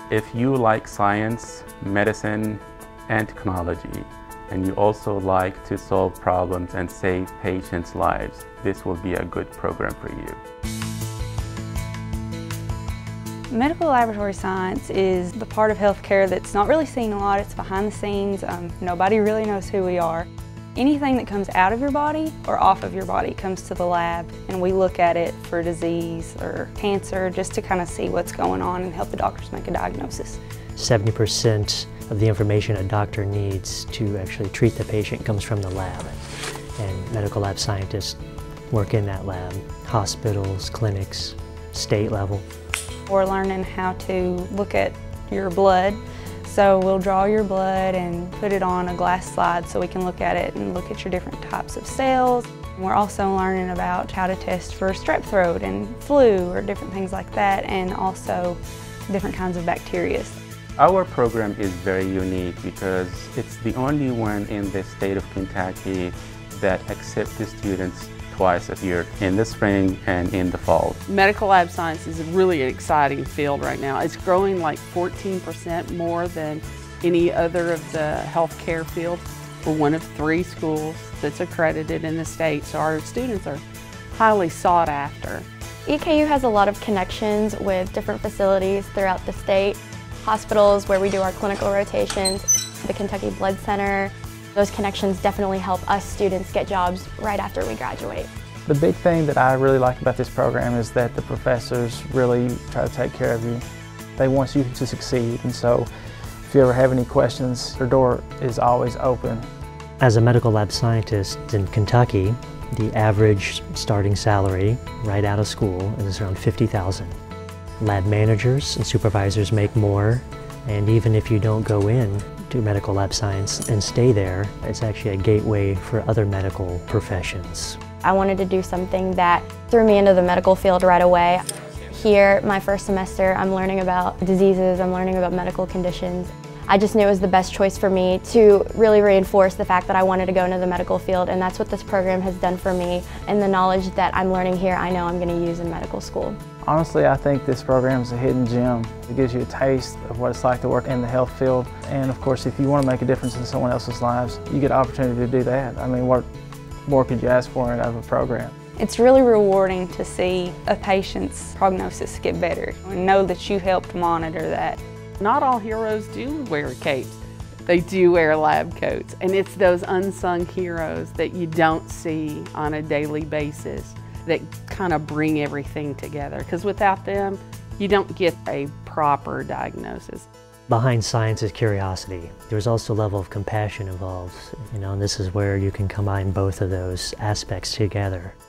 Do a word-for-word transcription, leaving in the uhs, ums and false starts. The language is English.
If you like science, medicine, and technology, and you also like to solve problems and save patients' lives, this will be a good program for you. Medical laboratory science is the part of healthcare that's not really seen a lot. It's behind the scenes. Um, nobody really knows who we are. Anything that comes out of your body or off of your body comes to the lab, and we look at it for disease or cancer just to kind of see what's going on and help the doctors make a diagnosis. seventy percent of the information a doctor needs to actually treat the patient comes from the lab, and medical lab scientists work in that lab, hospitals, clinics, state level. We're learning how to look at your blood. So we'll draw your blood and put it on a glass slide so we can look at it and look at your different types of cells. We're also learning about how to test for strep throat and flu or different things like that, and also different kinds of bacteria. Our program is very unique because it's the only one in the state of Kentucky that accepts the students twice a year, in the spring and in the fall. Medical lab science is really an exciting field right now. It's growing like fourteen percent more than any other of the healthcare fields. We're one of three schools that's accredited in the state, so our students are highly sought after. E K U has a lot of connections with different facilities throughout the state. Hospitals where we do our clinical rotations, the Kentucky Blood Center. Those connections definitely help us students get jobs right after we graduate. The big thing that I really like about this program is that the professors really try to take care of you. They want you to succeed, and so if you ever have any questions, their door is always open. As a medical lab scientist in Kentucky, the average starting salary right out of school is around fifty thousand dollars. Lab managers and supervisors make more, and even if you don't go in to medical lab science and stay there, it's actually a gateway for other medical professions. I wanted to do something that threw me into the medical field right away. Here, my first semester, I'm learning about diseases, I'm learning about medical conditions. I just knew it was the best choice for me to really reinforce the fact that I wanted to go into the medical field, and that's what this program has done for me. And the knowledge that I'm learning here, I know I'm going to use in medical school. Honestly, I think this program is a hidden gem. It gives you a taste of what it's like to work in the health field. And of course, if you want to make a difference in someone else's lives, you get an opportunity to do that. I mean, what more could you ask for out of a program? It's really rewarding to see a patient's prognosis get better and know that you helped monitor that. Not all heroes do wear capes. They do wear lab coats, and it's those unsung heroes that you don't see on a daily basis that kind of bring everything together, because without them, you don't get a proper diagnosis. Behind science is curiosity. There's also a level of compassion involved, you know, and this is where you can combine both of those aspects together.